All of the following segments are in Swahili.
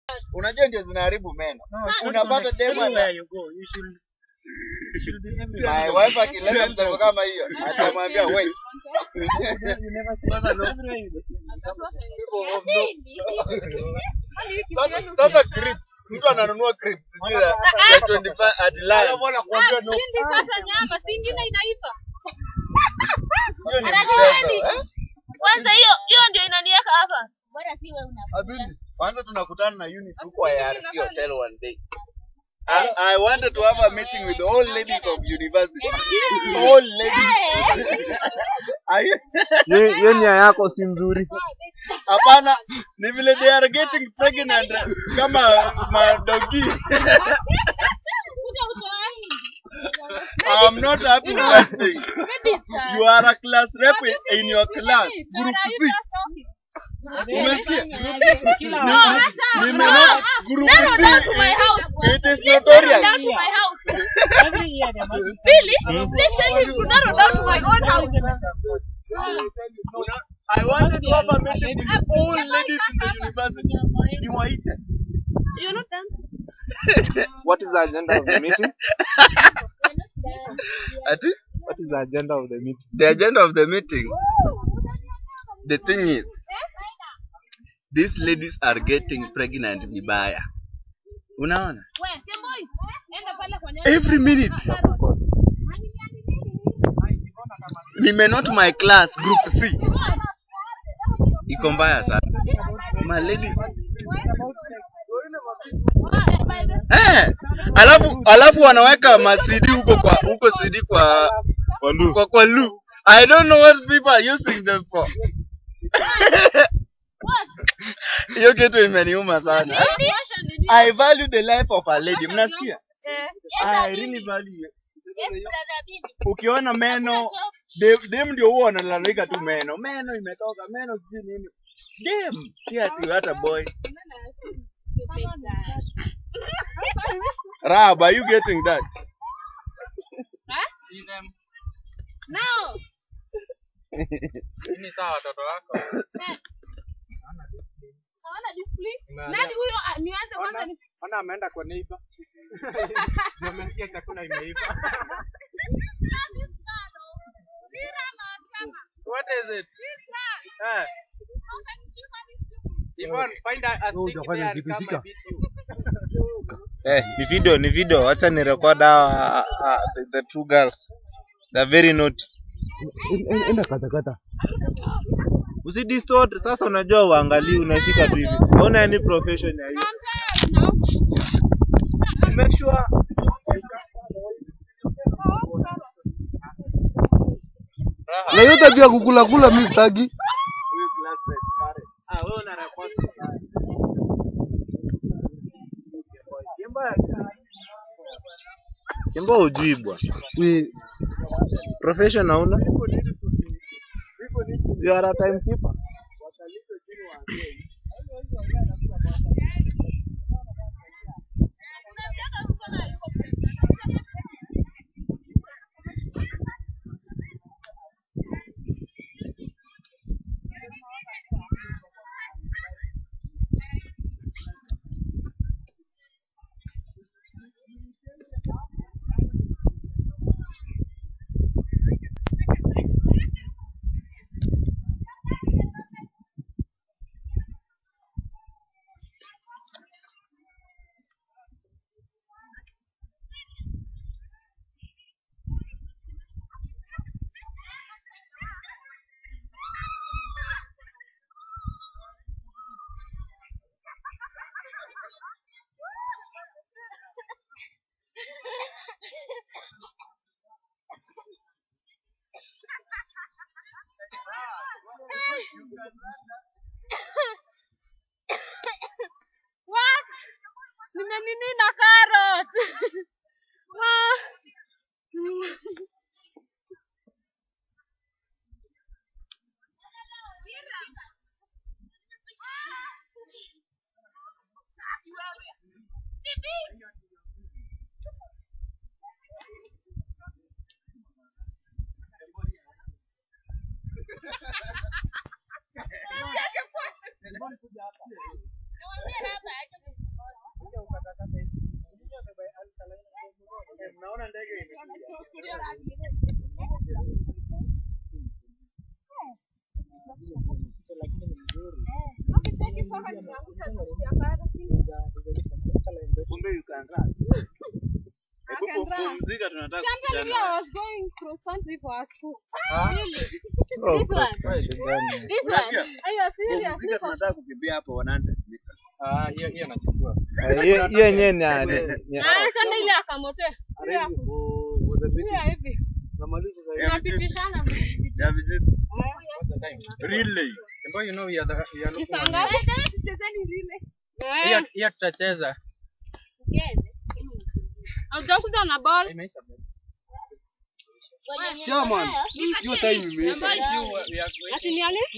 Unajua ndio zinaharibu meno. Unapata demo where you go. You should be everywhere. My wife akileta mtego kama hiyo, atamwambia wewe. Sasa creep. Mtu ananunua creep. Sijui ya 25 at lunch. Hindi sasa nyama, singine inaiva. Hiyo ni mchezo. Kwanza hiyo ndio inaniweka hapa. Bora si wewe unapenda. Abini, kwanza tunakutana na unit huko IRC hotel one day. I wanted to have a meeting with all ladies of university. All ladies. Hiyo nia yako si nzuri. Hapana, ni vile they are getting pregnant kama madogi. I'm not happy with that thing. You are a class rep in your class. Group C. Umesikia? Nimeona group C. It is notorious. Down to my house. Really? Please take him to narrow down to my own house. I wanted to have a meeting with all ladies in the university. You are eaten. You're not done. What is the agenda of the meeting? What is the agenda of the meeting? The agenda of the meeting. The thing is, these ladies are getting pregnant vibaya. Unaona? Every minute. Not my class, group C. Iko mbaya sana. My ladies. Alafu wanaweka ma CD huko CD kwa lu. I don't know what people are using them for. Hiyo kitu imeniuma sana. I value the life of a lady. Mnasikia? I really value it. Ukiona meno, dem ndio huwa wanalalamika tu meno. Meno imetoka, meno sijui nini. Dem, si ati hata boy. Rab, are you getting that? See them. No. Ini sawa watoto wako. Hawana display. Nani huyo nianze kwanza ni Ona ameenda kwa neighbor. Nimesikia chakula imeiva. What is it? Ivan, find a stick there and come and beat you. Ni video. Acha ni record the two girls. They're very naughty. Enda kata. Usidistort, sasa unajua uangalie unashika tu hivi. Hauna any profession ya hiyo. Make sure na hiyo tabia kukula mimi sitaki. Wewe una record. Kimbo hujui bwana. Profession hauna? You are a timekeeper. What? Nini na carrot? Kumbe you can run. Pumzika tunataka Sometimes I was going cross country for our school. Really? Oh, This one. This one. Unasikia? Are you serious? Pumzika tunataka kukimbia hapo 100 meters. Hiyo nachukua. Hiyo yenyewe ni Kanda ile akamote. Hivi. Namaliza sasa. Tunapitishana. Yeah, we did. Relay. Ambayo you know we are Isanga. Tuchezeni relay. Hiyo tutacheza. Haujakuja na ball. Chairman, hiyo time imeisha. Ati ni ale?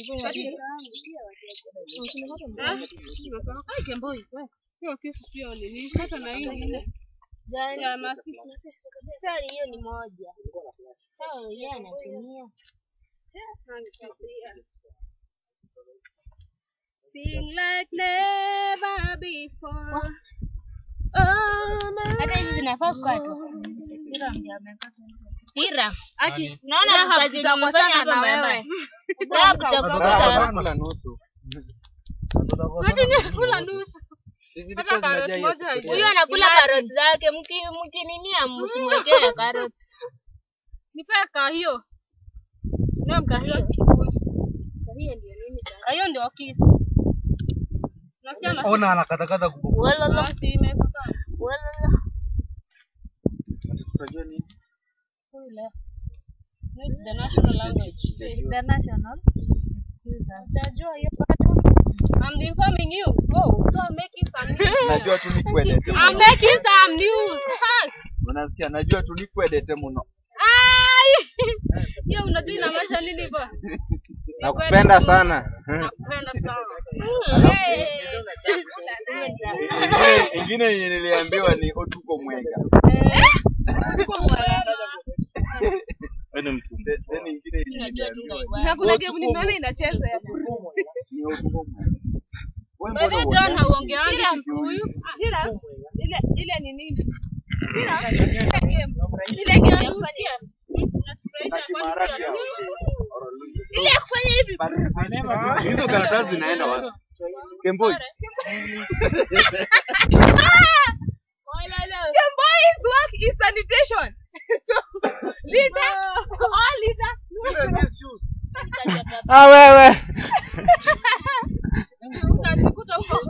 Hiyo kisu sio nini? Hata na hiyo ile. Ya masi. Sasa hiyo ni moja. Sasa yeye anatumia. Sing like never before. Hata hizi zinafaa kukatwa. Hira ndio amekata. Hira. Ati naona kazi za kufanya hapa wewe. Kula nusu. Hata ni kula nusu. Hata carrot moja haijui. Huyo anakula carrot zake. Mkininia msimwekee carrot. Nipe kahio. Naam kahio. Kahio ndio nini? Kahio ndio kisu. Nasikia na Ona anakatakata kubwa. Walala. si imetoka. Walala. Tutajua nini? It's the national language. The national. Utajua hiyo. I'm informing you. Oh, so I'm making some news. Najua tu ni kwedete. I'm making some news. Unasikia? Najua tu ni kwedete mno. Hiyo unajua inamaanisha nini hivyo? nakupenda sana. Nakupenda sana. Ingine yenye niliambiwa ni otuko mwenga. Uko mwenga. Wewe mtu. Then ingine yenye niliambiwa Na kuna game nimeona inacheza hapo. ni otuko mwenga. Wewe John hauongeangi huyu. Hira. Ile ni nini? Hira. Ile game ya kufanya. Ile ya kufanya hivi. Hizo karatasi zinaenda wapi? Kemboi. Kemboi's work is sanitation. So, leader, all leader. Wewe. Utajikuta huko.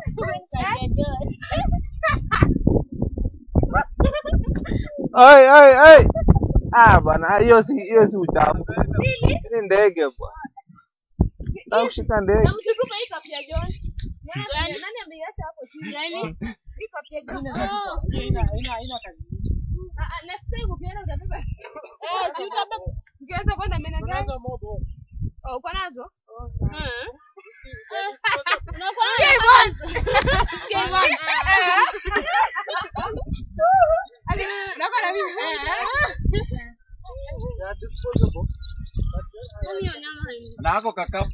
Oi. Bwana, hiyo si uchafu. Ni ndege bwana. Na ushika ndege. Na msitupe hii kapia John. Nani ameiacha hapo chini? Yaani hii kapia John. Ina kazi. Next time ukienda utabeba. Si utabeba. Ukianza kwenda mena gani? Unazo mobo. Uko nazo? Na hapo kakapu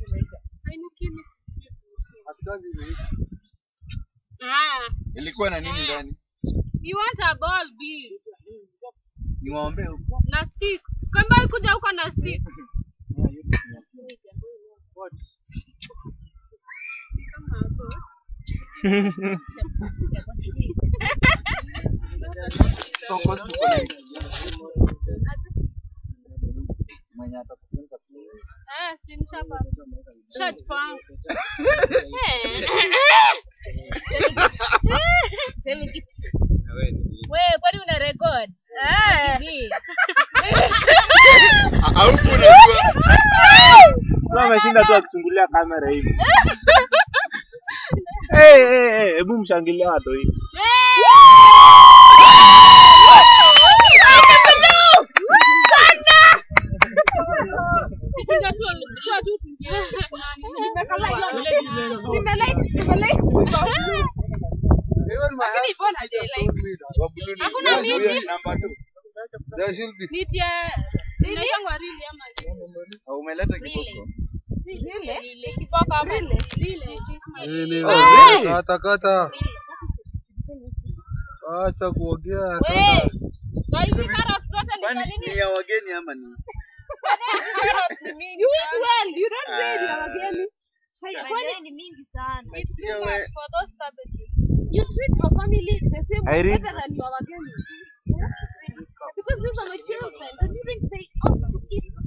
ilikuwa na nini ndani? You want a ball, Bill? Niwaombe huko. Na stick. Kamba kuja huko na stick. What? So cost to connect. Mwenye atakufunza Simshapa. Short pang. Sema kitu. Wewe kwani una record? Au unajua? Ameshinda tu akichungulia kamera hivi. Hebu mshangilia watu hivi. Hakuna miti. There should be. Miti ya inaitwa rili ama Umeleta kiboko. Lile kiboko hapa. Lile. Kata. Acha kuongea. Wewe, guys, carrot Kwani ni ya wageni ama ni? You eat well. You don't say you are wageni. Kwani ni mingi sana. Nasikia we For those cabbages. You treat your family the same way Irene. better than your wageni. Because these are my children. Don't you think they ought to eat